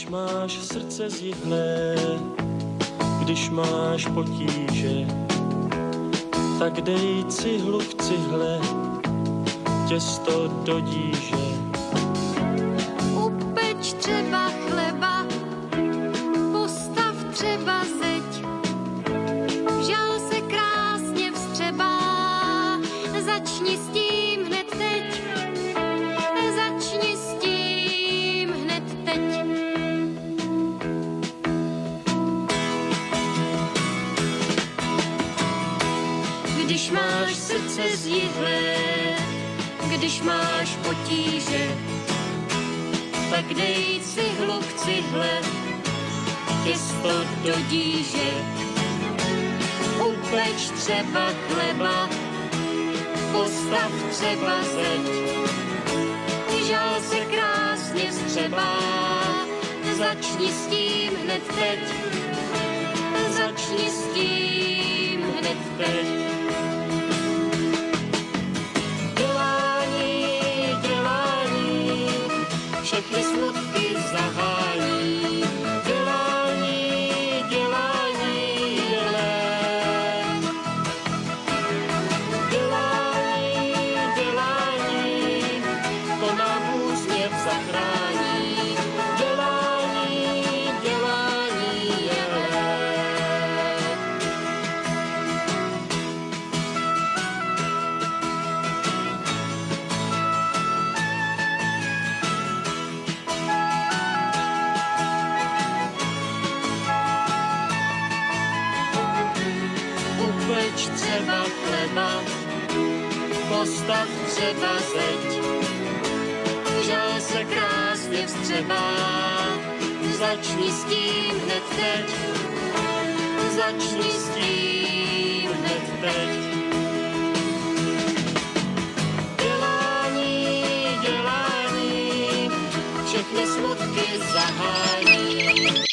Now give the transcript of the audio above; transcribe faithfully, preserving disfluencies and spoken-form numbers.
Když máš srdce zjihlé, když máš potíže, tak dej cihlu k cihle, těsto do díže. Upeč třeba chleba, postav třeba zeď, žal se krásně vstřebá, začni s tím hned teď, začni s tím hned teď. Když máš srdce zjihlé, když máš potíže, tak dej cihlu k cihle, těsto do díže. Upeč třeba chleba, postav třeba zeď, žal se krásně vstřebá, začni s tím hned teď, začni s tím hned teď. Všechny smutky zahání, dělání, dělání je lék. Dělání, dělání, to nám úsměv zachrání. Dělání, dělání je lék. Upeč třeba chleba, postav třeba zeď, žal se krásně vstřebá, začni s tím hned teď, začni s tím hned teď. Dělání, dělání, všechny smutky zahání.